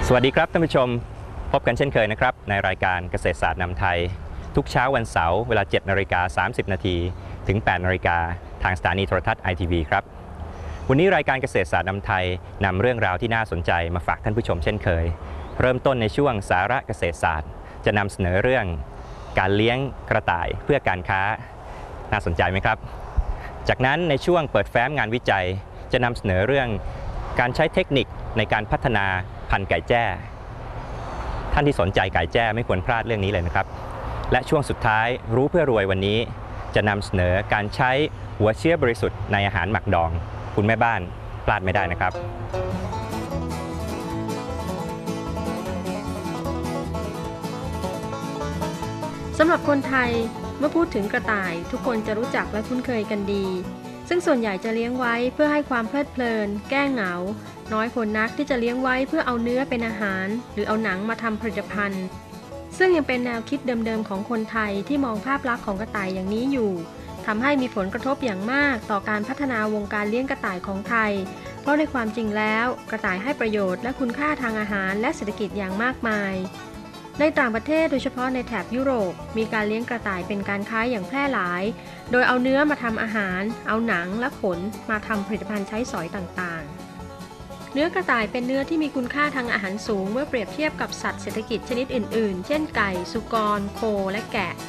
สวัสดีครับท่านผู้ชมพบกันเช่นเคยนะครับในรายการเกษตรศาสตร์นำไทยทุกเช้าวันเสาร์เวลา 7:30 นถึง 8 นาฬิกาทางสถานีโทรทัศน์ ITV ครับวันนี้รายการเกษตรศาสตร์นำไทยนำเรื่องราวที่น่าสนใจมาฝากท่านผู้ชมเช่นเคยเริ่มต้นในช่วงสาระเกษตรศาสตร์จะนำเสนอเรื่องการเลี้ยงกระต่ายเพื่อการค้าน่าสนใจไหมครับจากนั้นในช่วงเปิดแฟ้มงานวิจัยจะนำเสนอเรื่องการใช้เทคนิคในการพัฒนาพันธุ์ไก่แจ้ท่านที่สนใจไก่แจ้ไม่ควรพลาดเรื่องนี้เลยนะครับและช่วงสุดท้ายรู้เพื่อรวยวันนี้จะนำเสนอการใช้หัวเชื้อบริสุทธิ์ในอาหารหมักดองคุณแม่บ้านพลาดไม่ได้นะครับสำหรับคนไทยเมื่อพูดถึงกระต่ายทุกคนจะรู้จักและคุ้นเคยกันดีซึ่งส่วนใหญ่จะเลี้ยงไว้เพื่อให้ความเพลิดเพลินแก้เหงาน้อยคนนักที่จะเลี้ยงไว้เพื่อเอาเนื้อเป็นอาหารหรือเอาหนังมาทำผลิตภัณฑ์ซึ่งยังเป็นแนวคิดเดิมๆของคนไทยที่มองภาพลักษณ์ของกระต่ายอย่างนี้อยู่ทำให้มีผลกระทบอย่างมากต่อการพัฒนาวงการเลี้ยงกระต่ายของไทยเพราะในความจริงแล้วกระต่ายให้ประโยชน์และคุณค่าทางอาหารและเศรษฐกิจอย่างมากมายในต่างประเทศโดยเฉพาะในแถบยุโรปมีการเลี้ยงกระต่ายเป็นการค้าอย่างแพร่หลายโดยเอาเนื้อมาทำอาหารเอาหนังและขนมาทำผลิตภัณฑ์ใช้สอยต่างๆเนื้อกระต่ายเป็นเนื้อที่มีคุณค่าทางอาหารสูงเมื่อเปรียบเทียบกับสัตว์เศรษฐกิจชนิดอื่นๆเช่นไก่สุกรโคและแกะ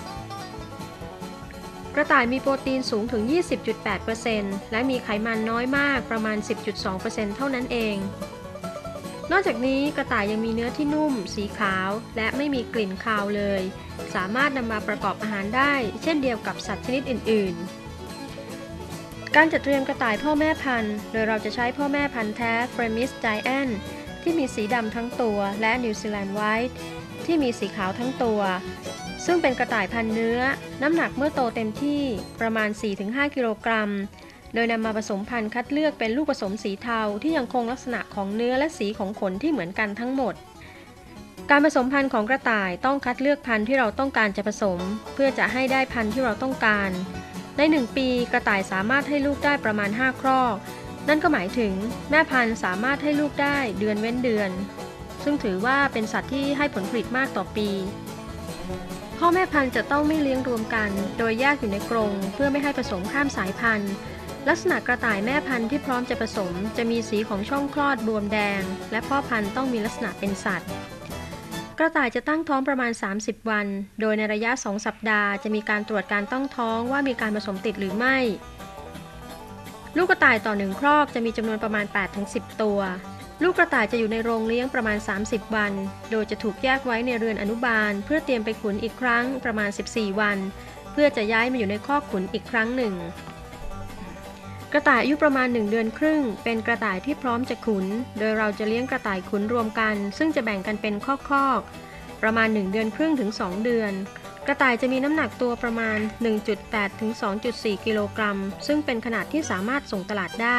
กระต่ายมีโปรตีนสูงถึง 20.8% และมีไขมันน้อยมากประมาณ 10.2% เท่านั้นเองนอกจากนี้กระต่ายยังมีเนื้อที่นุ่มสีขาวและไม่มีกลิ่นคาวเลยสามารถนำมาประกอบอาหารได้เช่นเดียวกับสัตว์ชนิดอื่นๆการจัดเตรียมกระต่ายพ่อแม่พันธุ์โดยเราจะใช้พ่อแม่พันธุ์แท้ Flemish Giant ที่มีสีดำทั้งตัวและ New Zealand White ที่มีสีขาวทั้งตัวซึ่งเป็นกระต่ายพันธุ์เนื้อน้ำหนักเมื่อโตเต็มที่ประมาณ 4-5 กิโลกรัมโดยนำมาผสมพันธุ์คัดเลือกเป็นลูกผสมสีเทาที่ยังคงลักษณะของเนื้อและสีของขนที่เหมือนกันทั้งหมดการผสมพันธุ์ของกระต่ายต้องคัดเลือกพันธุ์ที่เราต้องการจะผสมเพื่อจะให้ได้พันธุ์ที่เราต้องการใน1 ปีกระต่ายสามารถให้ลูกได้ประมาณ5 ครอกนั่นก็หมายถึงแม่พันธุ์สามารถให้ลูกได้เดือนเว้นเดือนซึ่งถือว่าเป็นสัตว์ที่ให้ผลผลิตมากต่อปีพ่อแม่พันธุ์จะต้องไม่เลี้ยงรวมกันโดยแยกอยู่ในกรงเพื่อไม่ให้ผสมข้ามสายพันธุ์ลักษณะกระต่ายแม่พันธุ์ที่พร้อมจะผสมจะมีสีของช่องคลอดบวมแดงและพ่อพันธุ์ต้องมีลักษณะเป็นสัตว์กระต่ายจะตั้งท้องประมาณ30 วันโดยในระยะ2 สัปดาห์จะมีการตรวจการตั้งท้องว่ามีการผสมติดหรือไม่ลูกกระต่ายต่อ1 ครอกจะมีจำนวนประมาณ 8-10 ตัวลูกกระต่ายจะอยู่ในโรงเลี้ยงประมาณ30 วันโดยจะถูกแยกไว้ในเรือนอนุบาลเพื่อเตรียมไปขุนอีกครั้งประมาณ14 วันเพื่อจะย้ายมาอยู่ในคอกขุนอีกครั้งหนึ่งกระต่ายอายุประมาณ1 เดือนครึ่งเป็นกระต่ายที่พร้อมจะขุนโดยเราจะเลี้ยงกระต่ายขุนรวมกันซึ่งจะแบ่งกันเป็นคอกประมาณ1 เดือนครึ่งถึง2 เดือนกระต่ายจะมีน้ำหนักตัวประมาณ 1.8 ถึง 2.4 กิโลกรัมซึ่งเป็นขนาดที่สามารถส่งตลาดได้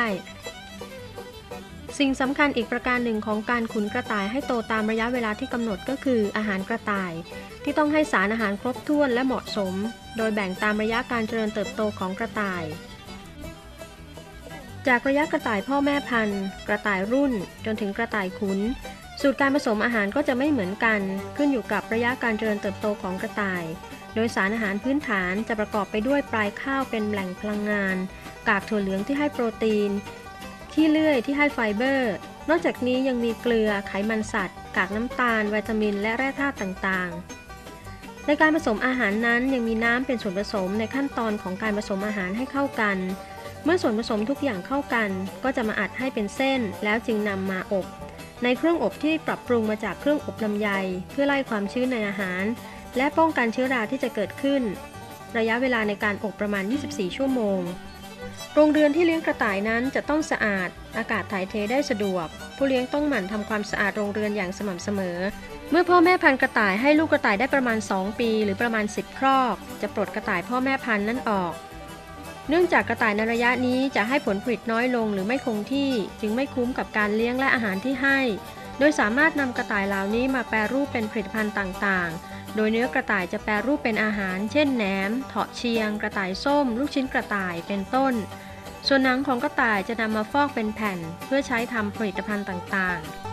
สิ่งสำคัญอีกประการหนึ่งของการขุนกระต่ายให้โตตามระยะเวลาที่กำหนดก็คืออาหารกระต่ายที่ต้องให้สารอาหารครบถ้วนและเหมาะสมโดยแบ่งตามระยะการเจริญเติบโตของกระต่ายจากระยะกระต่ายพ่อแม่พันธุ์กระต่ายรุ่นจนถึงกระต่ายขุนสูตรการผสมอาหารก็จะไม่เหมือนกันขึ้นอยู่กับระยะการเจริญเติบโตของกระต่ายโดยสารอาหารพื้นฐานจะประกอบไปด้วยปลายข้าวเป็นแหล่งพลังงานกากถั่วเหลืองที่ให้โปรตีนขี้เลื่อยที่ให้ไฟเบอร์นอกจากนี้ยังมีเกลือไขมันสัตว์กากน้ำตาลวิตามินและแร่ธาตุต่างๆในการผสมอาหารนั้นยังมีน้ำเป็นส่วนผสมในขั้นตอนของการผสมอาหารให้เข้ากันเมื่อส่วนผสมทุกอย่างเข้ากันก็จะมาอัดให้เป็นเส้นแล้วจึงนำมาอบในเครื่องอบที่ปรับปรุงมาจากเครื่องอบลำไยเพื่อไล่ความชื้นในอาหารและป้องกันเชื้อราที่จะเกิดขึ้นระยะเวลาในการอบประมาณ24 ชั่วโมงโรงเรือนที่เลี้ยงกระต่ายนั้นจะต้องสะอาดอากาศถ่ายเทได้สะดวกผู้เลี้ยงต้องหมั่นทำความสะอาดโรงเรือนอย่างสม่ำเสมอเมื่อพ่อแม่พันธุ์กระต่ายให้ลูกกระต่ายได้ประมาณ2 ปีหรือประมาณ10 ครอกจะปลดกระต่ายพ่อแม่พันธุ์นั้นออกเนื่องจากกระต่ายในระยะนี้จะให้ผลผลิตน้อยลงหรือไม่คงที่จึงไม่คุ้มกับการเลี้ยงและอาหารที่ให้โดยสามารถนำกระต่ายเหล่านี้มาแปรรูปเป็นผลิตภัณฑ์ต่างๆโดยเนื้อกระต่ายจะแปรรูปเป็นอาหารเช่นแหนมเถาะเชียงกระต่ายส้มลูกชิ้นกระต่ายเป็นต้นส่วนหนังของกระต่ายจะนำมาฟอกเป็นแผ่นเพื่อใช้ทำผลิตภัณฑ์ต่างๆ